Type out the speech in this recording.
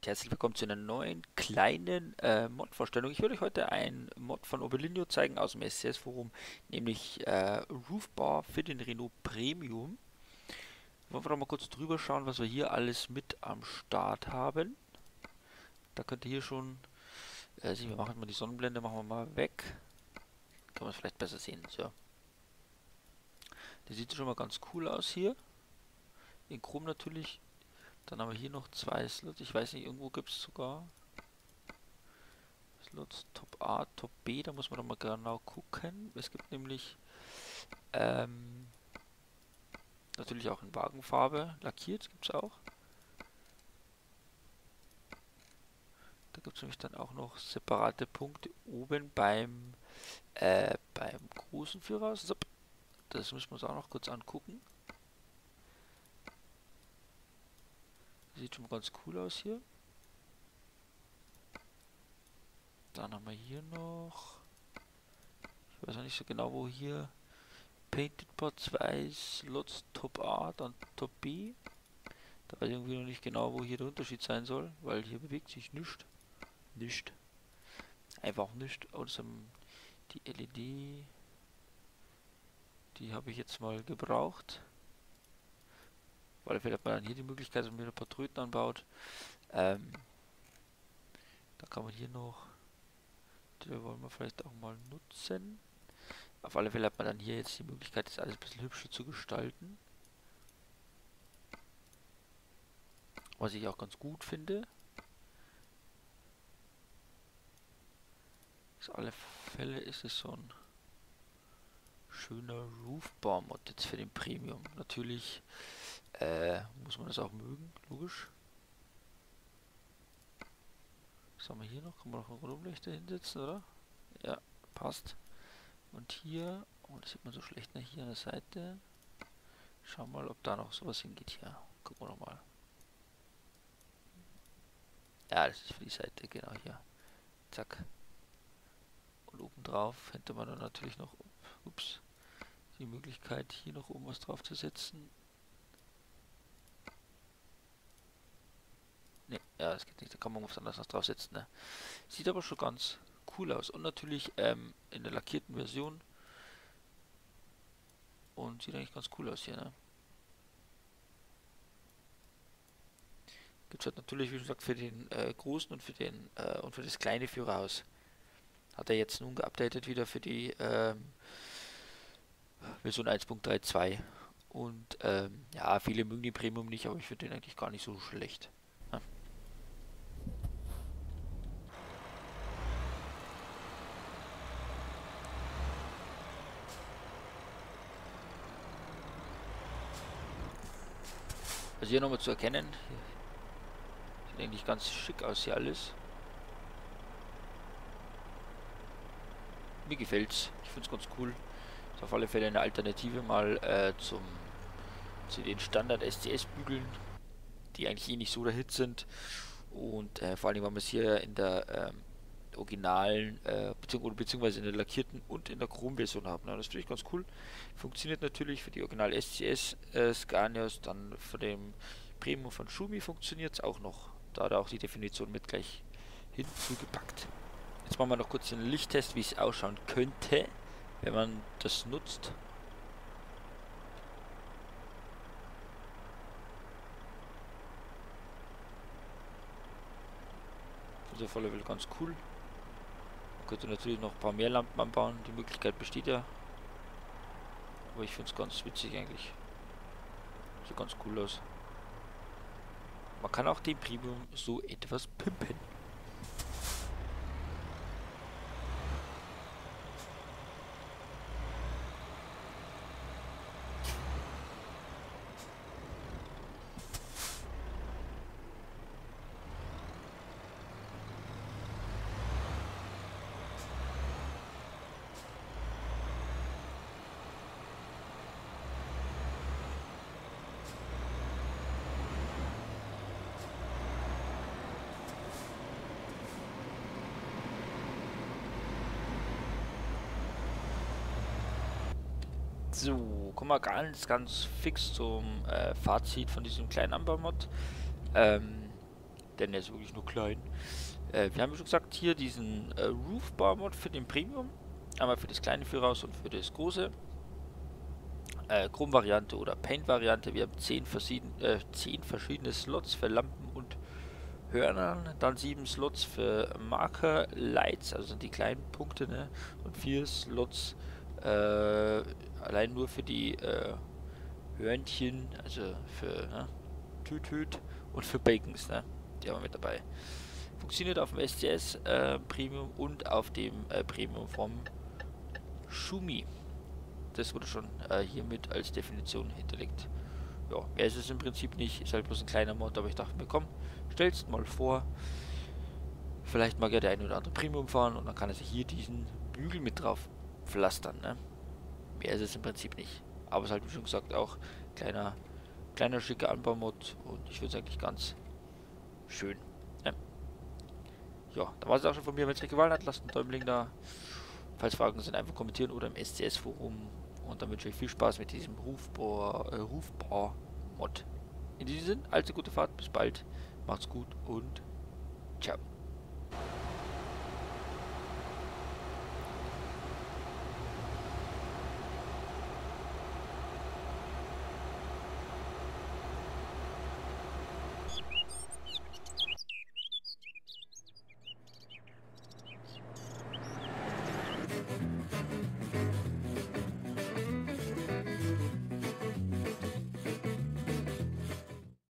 herzlich willkommen zu einer neuen kleinen Mod-Vorstellung. Ich würde euch heute einen Mod von Obelinio zeigen aus dem SCS-Forum, nämlich Roofbar für den Renault Premium. Wollen wir doch mal kurz drüber schauen, was wir hier alles mit am Start haben. Da könnt ihr hier schon sehen, wir machen mal die Sonnenblende, machen wir mal weg. Kann man es vielleicht besser sehen. So. Der sieht schon mal ganz cool aus hier. In Chrom natürlich. Dann haben wir hier noch zwei Slots. Ich weiß nicht, irgendwo gibt es sogar Slots Top A, Top B. Da muss man doch mal genau gucken. Es gibt nämlich natürlich auch in Wagenfarbe. Lackiert gibt es auch. Da gibt es nämlich dann auch noch separate Punkte oben beim großen Führerhaus. So, das müssen wir uns auch noch kurz angucken. Sieht schon mal ganz cool aus hier. Dann haben wir hier noch, ich weiß noch nicht so genau, wo hier Painted Part 2 Slots Top A, dann Top B. Da weiß ich irgendwie noch nicht genau, wo hier der Unterschied sein soll, weil hier bewegt sich nichts. Nicht. Einfach nicht. Außer die LED, die habe ich jetzt mal gebraucht. Weil vielleicht hat man dann hier die Möglichkeit, dass man wieder ein paar Tröten anbaut. Da kann man hier noch, die wollen wir vielleicht auch mal nutzen. Auf alle Fälle hat man dann hier jetzt die Möglichkeit, das alles ein bisschen hübscher zu gestalten. Was ich auch ganz gut finde. Auf alle Fälle ist es so ein schöner Roofbar-Mod jetzt für den Premium. Natürlich muss man das auch mögen, logisch. Was haben wir hier noch? Kann man noch einen Rundumlichter hinsetzen, oder? Ja, passt. Und hier, oh, das sieht man so schlecht, ne? Hier an der Seite. Schauen wir mal, ob da noch sowas hingeht hier. Gucken wir noch mal. Ja, das ist für die Seite, genau hier. Zack. Und obendrauf hätte man dann natürlich noch, ups, die Möglichkeit, hier noch oben was drauf zu setzen. Ne, ja, das geht nicht, da kann man was anderes noch draufsetzen, ne? Sieht aber schon ganz cool aus. Und natürlich in der lackierten Version. Und sieht eigentlich ganz cool aus hier, ne? Gibt es halt natürlich, wie gesagt, für den großen und und für das kleine Führerhaus. Hat er jetzt nun geupdatet wieder für die Version 1.32. Und ja, viele mögen die Premium nicht, aber ich finde den eigentlich gar nicht so schlecht. Ja. Also hier nochmal zu erkennen, sieht eigentlich ganz schick aus hier alles. Mir gefällt's, ich finde es ganz cool. Ist auf alle Fälle eine Alternative mal zu den Standard SCS-Bügeln, die eigentlich eh nicht so der Hit sind. Und vor allem, weil man es hier in der originalen, beziehungsweise in der lackierten und in der Chrom-Version haben. Ja, das finde ich ganz cool. Funktioniert natürlich für die Original SCS Scanias, dann für den Premium von Schumi funktioniert es auch noch. Da hat er auch die Definition mit gleich hinzugepackt. Jetzt machen wir noch kurz den Lichttest, wie es ausschauen könnte, wenn man das nutzt. Das ist auf alle Fälle ganz cool. Man könnte natürlich noch ein paar mehr Lampen anbauen, die Möglichkeit besteht ja. Aber ich finde es ganz witzig eigentlich. Sieht ganz cool aus. Man kann auch den Premium so etwas pimpen. So, kommen wir ganz fix zum Fazit von diesem kleinen Anbaumod. denn er ist wirklich nur klein. Wir haben schon gesagt, hier diesen Roof-Bar-Mod für den Premium. Einmal für das kleine Führerhaus und für das große. Chrom-Variante oder Paint-Variante. Wir haben 10 verschiedene Slots für Lampen und Hörnern. Dann 7 Slots für Marker-Lights, also die kleinen Punkte, ne? Und 4 Slots allein nur für die Hörnchen, also für Tüt und für Bacons, ne? Die haben wir mit dabei. Funktioniert auf dem STS Premium und auf dem Premium vom Shumi. Das wurde schon hiermit als Definition hinterlegt. Ja, mehr ist es im Prinzip nicht. Ist halt bloß ein kleiner Mod, aber ich dachte mir, komm, stell's mal vor. Vielleicht mag ja der eine oder andere Premium fahren und dann kann er sich hier diesen Bügel mit drauf pflastern, ne? Mehr ist es im Prinzip nicht. Aber es ist halt, wie schon gesagt, auch kleiner schicker Anbaumod und ich finde es eigentlich ganz schön. Ne? Ja, da war es auch schon von mir. Wenn es euch gefallen hat, lasst einen Däumling da. Falls Fragen sind, einfach kommentieren oder im SCS-Forum. Und dann wünsche ich euch viel Spaß mit diesem Rufbar-Mod. In diesem Sinne, allzu gute Fahrt, bis bald, macht's gut und ciao.